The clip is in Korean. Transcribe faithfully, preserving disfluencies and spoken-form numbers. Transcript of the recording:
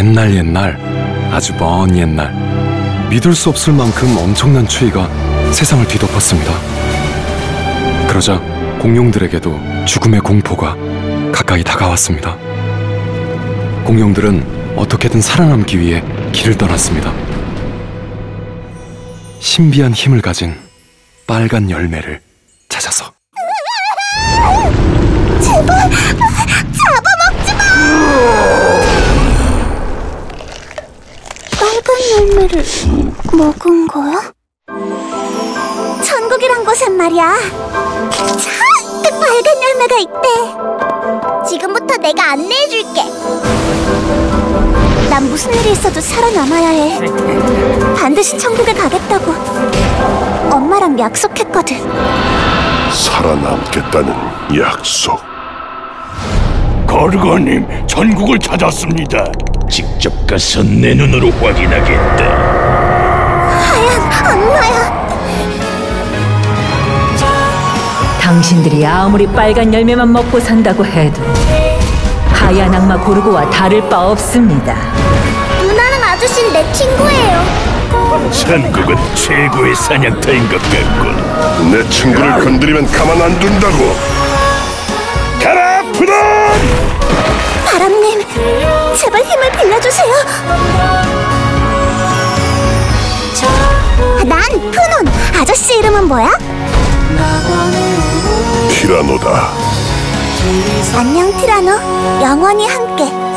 옛날 옛날, 아주 먼 옛날, 믿을 수 없을 만큼 엄청난 추위가 세상을 뒤덮었습니다. 그러자 공룡들에게도 죽음의 공포가 가까이 다가왔습니다. 공룡들은 어떻게든 살아남기 위해 길을 떠났습니다. 신비한 힘을 가진 빨간 열매를 찾아서. 제발 잡아먹지 마! 빨간 열매를 먹은 거야? 천국이란 곳엔 말이야, 참 빨간 열매가 있대. 지금부터 내가 안내해줄게. 난 무슨 일이 있어도 살아남아야 해. 반드시 천국에 가겠다고 엄마랑 약속했거든. 살아남겠다는 약속. 거르거님, 천국을 찾았습니다. 직접 가서 내 눈으로 확인하겠다. 하얀 악마야. 당신들이 아무리 빨간 열매만 먹고 산다고 해도 하얀 악마 고르고와 다를 바 없습니다. 누나는 아저씨는 내 친구예요. 천국은 최고의 사냥터인 것 같군. 내 친구를 건드리면 가만 안 둔다고. 가라, 푸른! 바람님, 제발 힘을 빌려주세요. 난 푸논. 아저씨 이름은 뭐야? 티라노다. 안녕 티라노. 영원히 함께.